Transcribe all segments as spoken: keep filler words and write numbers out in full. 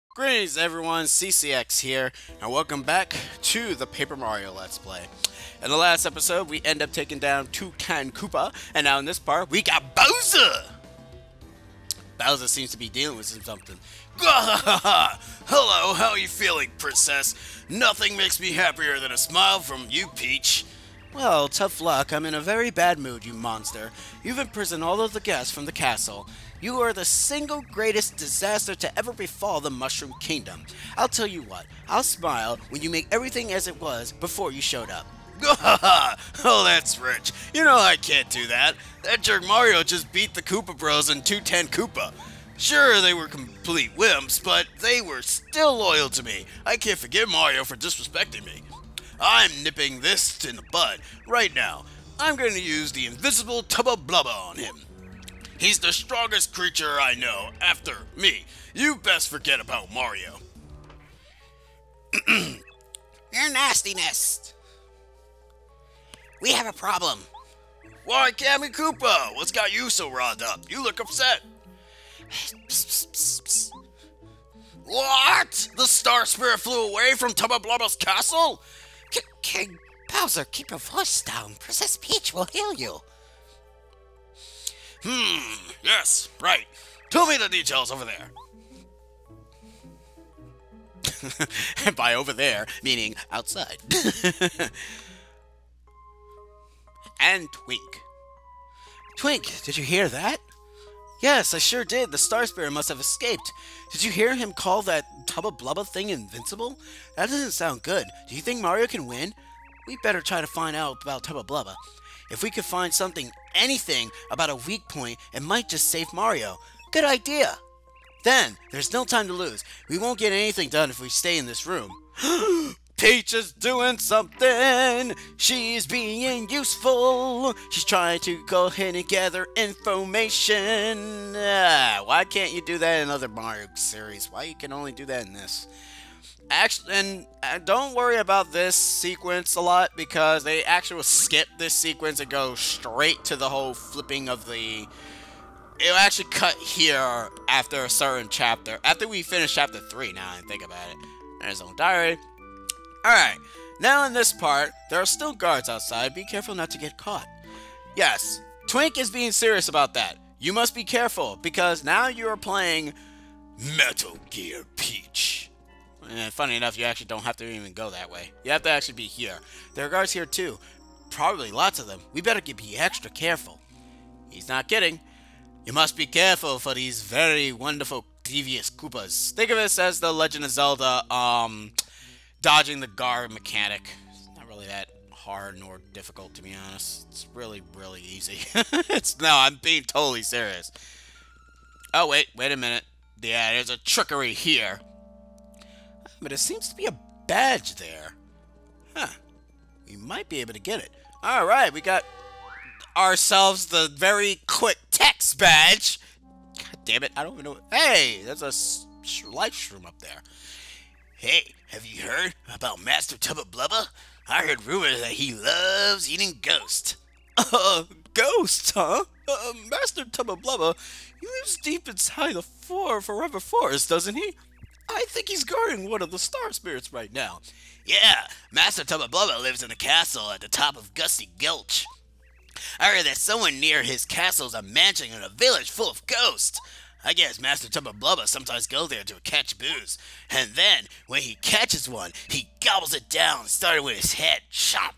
Greetings everyone, C C X here, and welcome back to the Paper Mario Let's Play. In the last episode, we end up taking down Toucan Koopa, and now in this part, we got Bowser! Bowser seems to be dealing with something. Hello, how are you feeling, princess? Nothing makes me happier than a smile from you, Peach. Well, tough luck. I'm in a very bad mood, you monster. You've imprisoned all of the guests from the castle. You are the single greatest disaster to ever befall the Mushroom Kingdom. I'll tell you what, I'll smile when you make everything as it was before you showed up. Oh, that's rich. You know I can't do that. That jerk Mario just beat the Koopa Bros in two ten Koopa. Sure, they were complete wimps, but they were still loyal to me. I can't forgive Mario for disrespecting me. I'm nipping this in the bud right now. I'm going to use the invisible Tubba Blubba on him. He's the strongest creature I know, after me. You best forget about Mario. Your nastiness. We have a problem. Why, Kammy Koopa? What's got you so riled up? You look upset. Psst, psst, psst, psst. What? The Star Spirit flew away from Tubba Blubba's castle? K King Bowser, keep your voice down. Princess Peach will heal you. Hmm, yes, right. Tell me the details over there. And by over there, meaning outside. And Twink. Twink, did you hear that? Yes, I sure did. The Star Spirit must have escaped. Did you hear him call that Tubba Blubba thing invincible? That doesn't sound good. Do you think Mario can win? We better try to find out about Tubba Blubba. If we could find something, anything, about a weak point, it might just save Mario. Good idea! Then, there's no time to lose. We won't get anything done if we stay in this room. Peach is doing something! She's being useful! She's trying to go ahead and gather information! Ah, why can't you do that in other Mario series? Why you can only do that in this? Actually, and uh, don't worry about this sequence a lot, because they actually will skip this sequence and go straight to the whole flipping of the... It'll actually cut here after a certain chapter. After we finish chapter three, now I think about it. There's no diary. Alright, now in this part, there are still guards outside. Be careful not to get caught. Yes, Twink is being serious about that. You must be careful, because now you are playing Metal Gear Peach. And funny enough, you actually don't have to even go that way. You have to actually be here. There are guards here too. Probably lots of them. We better be extra careful. He's not kidding. You must be careful for these very wonderful, devious Koopas. Think of this as the Legend of Zelda, um, dodging the guard mechanic. It's not really that hard nor difficult, to be honest. It's really, really easy. It's no, I'm being totally serious. Oh, wait, wait a minute. Yeah, there's a trickery here. But it seems to be a badge there. Huh. We might be able to get it. Alright, we got ourselves the very quick text badge. God damn it, I don't even know. Hey, there's a life shroom up there. Hey, have you heard about Master Tubba Blubba? I heard rumors that he loves eating ghosts. Uh, ghosts, huh? Uh, Master Tubba Blubba, he lives deep inside the four forever forest, doesn't he? I think he's guarding one of the Star Spirits right now. Yeah, Master Tubba Blubba lives in a castle at the top of Gusty Gulch. I heard that someone near his castle is a mansion in a village full of ghosts. I guess Master Tubba Blubba sometimes goes there to catch booze. And then, when he catches one, he gobbles it down, starting with his head. Chomp!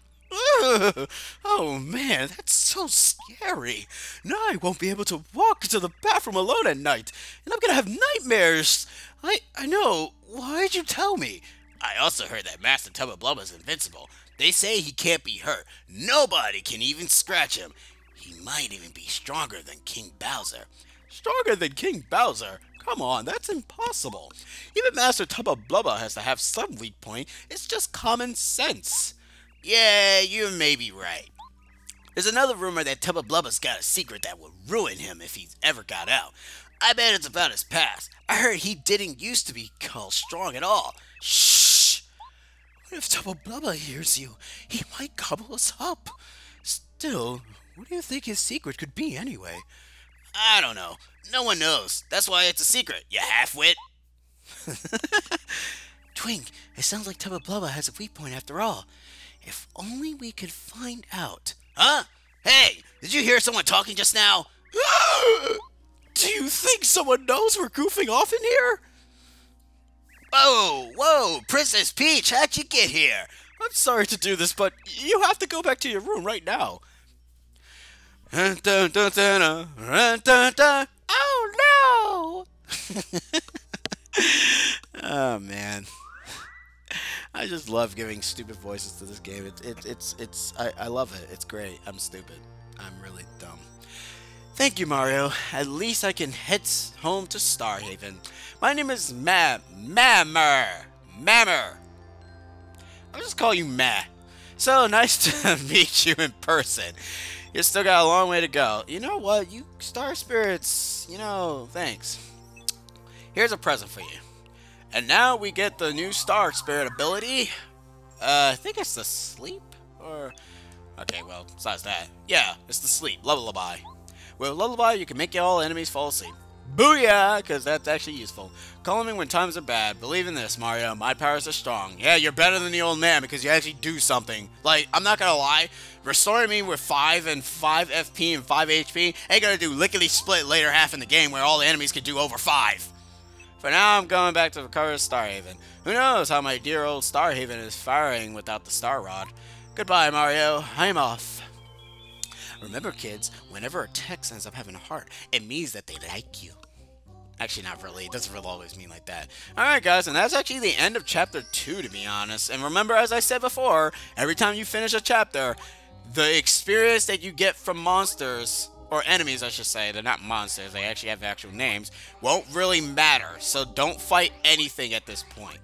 Oh man, that's so scary. Now I won't be able to walk to the bathroom alone at night, and I'm gonna have nightmares. I I know. Why'd you tell me? I also heard that Master Tubba Blubba is invincible. They say he can't be hurt. Nobody can even scratch him. He might even be stronger than King Bowser. Stronger than King Bowser? Come on, that's impossible. Even Master Tubba Blubba has to have some weak point. It's just common sense. Yeah, you may be right. There's another rumor that Tubba Blubba's got a secret that would ruin him if he's ever got out. I bet it's about his past. I heard he didn't used to be called strong at all. Shh! What if Tubba Blubba hears you? He might gobble us up. Still, what do you think his secret could be anyway? I don't know. No one knows. That's why it's a secret, you half-wit. Twink, it sounds like Tubba Blubba has a weak point after all. If only we could find out. Huh? Hey, did you hear someone talking just now? Do you think someone knows we're goofing off in here? Whoa, whoa, Princess Peach, how'd you get here? I'm sorry to do this, but you have to go back to your room right now. Oh, no! Oh, man. I just love giving stupid voices to this game. It, it, it's, it's, I, I love it. It's great. I'm stupid. I'm really dumb. Thank you, Mario. At least I can head home to Starhaven. My name is Ma... Mammer. Mammer. I'll just call you Ma. So nice to meet you in person. You still got a long way to go. You know what? You Star Spirits, you know, thanks. Here's a present for you. And now we get the new Star Spirit ability. Uh, I think it's the sleep? Or... Okay, well, besides that. Yeah, it's the sleep. Lullaby. With Lullaby, you can make all enemies fall asleep. Booyah! Because that's actually useful. Call me when times are bad. Believe in this, Mario. My powers are strong. Yeah, you're better than the old man because you actually do something. Like, I'm not gonna lie. Restoring me with five and five F P and five H P ain't gonna do lickety-split later half in the game where all the enemies can do over five. For now, I'm going back to recover Starhaven. Who knows how my dear old Starhaven is faring without the Star Rod. Goodbye, Mario. I'm off. Remember, kids, whenever a text ends up having a heart, it means that they like you. Actually, not really. It doesn't really always mean like that. Alright, guys, and that's actually the end of Chapter two, to be honest. And remember, as I said before, every time you finish a chapter, the experience that you get from monsters, or enemies, I should say, they're not monsters, they actually have actual names, won't really matter. So don't fight anything at this point.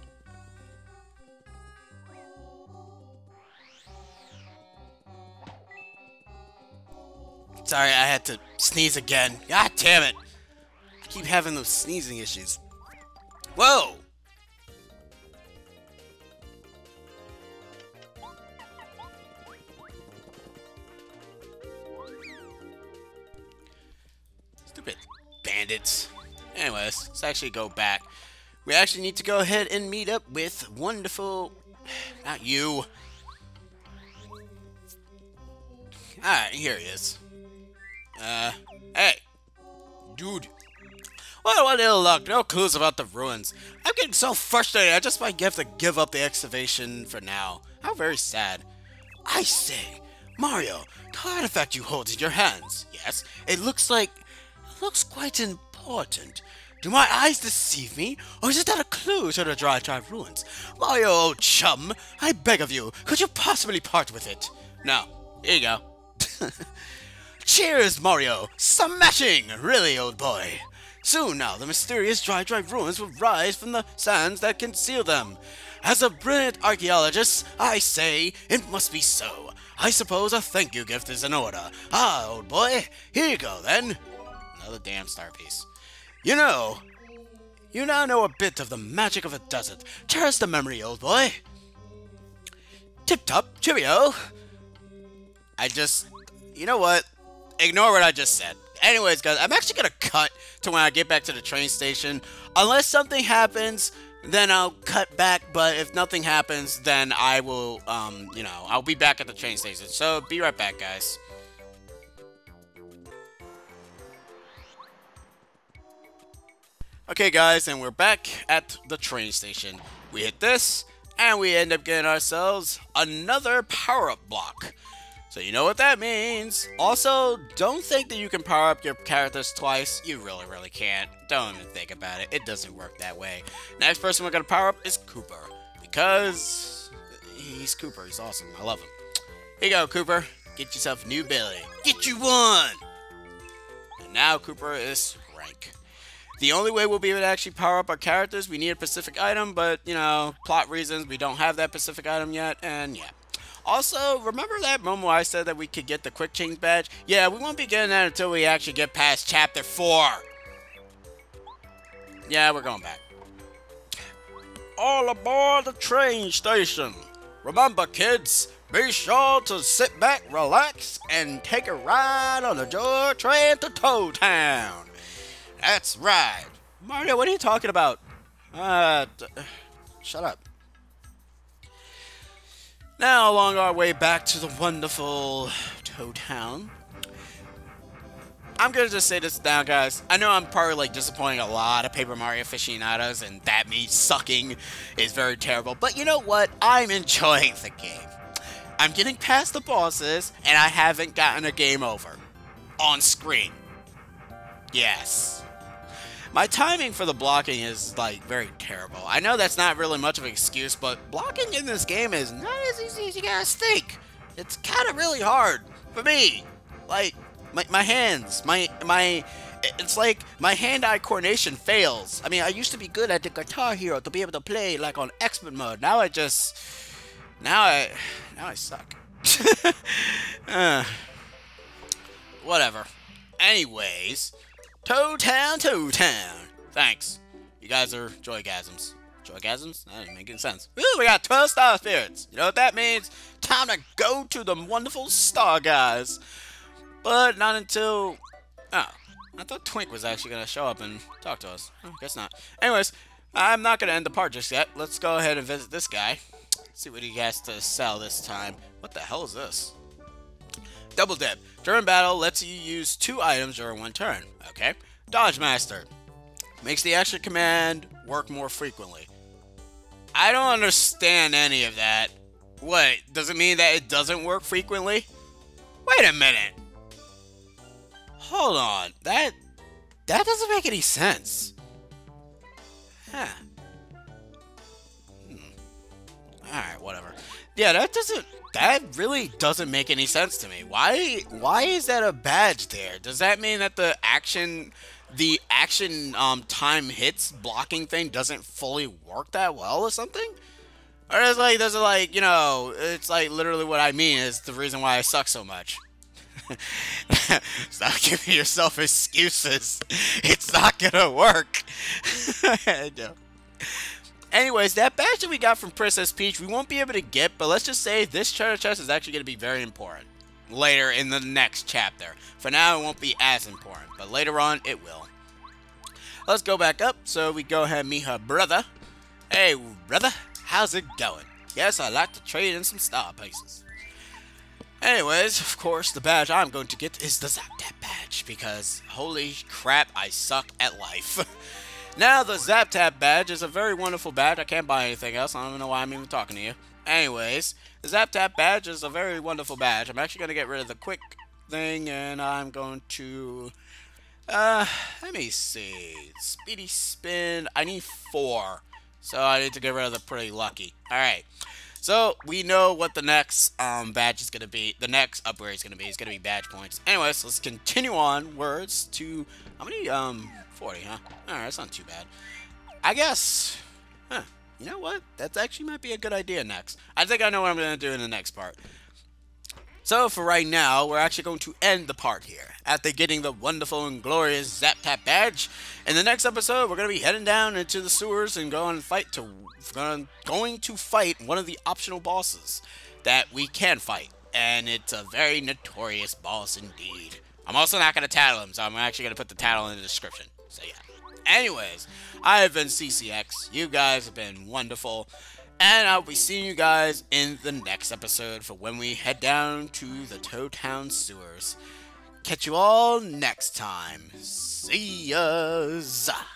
Sorry, I had to sneeze again. God damn it. I keep having those sneezing issues. Whoa! Stupid bandits. Anyways, let's actually go back. We actually need to go ahead and meet up with wonderful... Not you. Alright, here he is. Uh, hey. Dude. What, what ill luck. No clues about the ruins. I'm getting so frustrated, I just might have to give up the excavation for now. How very sad. I say, Mario, the artifact you hold in your hands. Yes, it looks like... It looks quite important. Do my eyes deceive me? Or is that a clue to the Dry Dry ruins? Mario, old chum, I beg of you, could you possibly part with it? No. Here you go. Cheers, Mario! Smashing! Really, old boy. Soon now, the mysterious Dry Dry ruins will rise from the sands that conceal them. As a brilliant archaeologist, I say it must be so. I suppose a thank you gift is in order. Ah, old boy, here you go then. Another damn star piece. You know, you now know a bit of the magic of a desert. Cherish the memory, old boy. Tip-top, cheerio. I just, you know what? Ignore what I just said. Anyways, guys, I'm actually going to cut to when I get back to the train station. Unless something happens, then I'll cut back. But if nothing happens, then I will, um, you know, I'll be back at the train station. So, be right back, guys. Okay, guys, and we're back at the train station. We hit this, and we end up getting ourselves another power-up block. So you know what that means. Also, don't think that you can power up your characters twice. You really, really can't. Don't even think about it. It doesn't work that way. Next person we're going to power up is Kooper. Because he's Kooper. He's awesome. I love him. Here you go, Kooper. Get yourself a new ability. Get you one! And now Kooper is rank. The only way we'll be able to actually power up our characters, we need a specific item, but, you know, plot reasons, we don't have that specific item yet, and yeah. Also, remember that moment where I said that we could get the Quick Change badge? Yeah, we won't be getting that until we actually get past Chapter four. Yeah, we're going back. All aboard the train station. Remember, kids, be sure to sit back, relax, and take a ride on the Joy Train to Toad Town. That's right. Mario, what are you talking about? Uh, d- shut up. Now, along our way back to the wonderful Toad Town, I'm gonna just say this now, guys. I know I'm probably like disappointing a lot of Paper Mario aficionados, and that me sucking is very terrible. But you know what? I'm enjoying the game. I'm getting past the bosses, and I haven't gotten a game over on screen. Yes. My timing for the blocking is, like, very terrible. I know that's not really much of an excuse, but blocking in this game is not as easy as you guys think. It's kind of really hard for me. Like, my, my hands, my, my, it's like my hand-eye coordination fails. I mean, I used to be good at the Guitar Hero to be able to play, like, on expert mode. Now I just, now I, now I suck. uh, whatever. Anyways, Toad Town, Toad Town. Thanks. You guys are joygasms. Joygasms? That ain't making sense. Ooh, we got twelve star spirits. You know what that means? Time to go to the wonderful star guys. But not until... Oh, I thought Twink was actually going to show up and talk to us. Oh, guess not. Anyways, I'm not going to end the part just yet. Let's go ahead and visit this guy. See what he has to sell this time. What the hell is this? Double Dip. During battle, lets you use two items during one turn. Okay. Dodge Master. Makes the action command work more frequently. I don't understand any of that. What? Does it mean that it doesn't work frequently? Wait a minute. Hold on. That... That doesn't make any sense. Huh. Hmm. Alright, whatever. Yeah, that doesn't... That really doesn't make any sense to me. Why why is that a badge there? Does that mean that the action the action um time hits blocking thing doesn't fully work that well or something? Or is like does it like, you know, it's like literally what I mean is the reason why I suck so much. Stop giving yourself excuses. It's not gonna work. I know. Anyways, that badge that we got from Princess Peach, we won't be able to get, but let's just say this treasure chest is actually going to be very important later in the next chapter. For now, it won't be as important, but later on, it will. Let's go back up so we go ahead and meet her brother. Hey, brother, how's it going? Yes, I'd like to trade in some star pieces. Anyways, of course, the badge I'm going to get is the Zap Tap badge, because holy crap, I suck at life. Now, the Zap Tap badge is a very wonderful badge. I can't buy anything else. I don't even know why I'm even talking to you. Anyways, the Zap Tap badge is a very wonderful badge. I'm actually going to get rid of the quick thing, and I'm going to... Uh, let me see. Speedy Spin. I need four. So I need to get rid of the Pretty Lucky. Alright. So, we know what the next um, badge is going to be. The next upgrade is going to be. It's going to be badge points. Anyways, let's continue on words to... How many, um... forty, huh? Alright, that's not too bad. I guess... Huh. You know what? That actually might be a good idea next. I think I know what I'm going to do in the next part. So, for right now, we're actually going to end the part here. After getting the wonderful and glorious Zap Tap badge. In the next episode, we're going to be heading down into the sewers and going to fight to... Going to fight one of the optional bosses that we can fight. And it's a very notorious boss indeed. I'm also not going to tattle him, so I'm actually going to put the tattle in the description. So yeah. Anyways, I have been C C X. You guys have been wonderful. And I'll be seeing you guys in the next episode for when we head down to the Toad Town sewers. Catch you all next time. See ya.